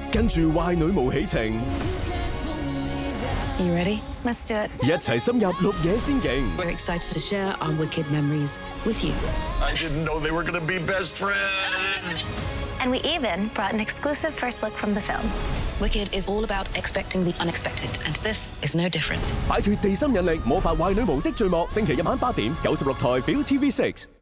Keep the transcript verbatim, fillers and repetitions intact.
跟住壞女巫起程。 You ready? Let's do it. 一齊深入綠野仙境。 We're excited to share our wicked memories with you. I didn't know they were gonna be best friends. And we even brought an exclusive first look from the film. Wicked is all about expecting the unexpected, and this is no different. 擺脫地心引力，魔法壞女巫的序幕，星期日晚八點，九十六台 ViuTV 六。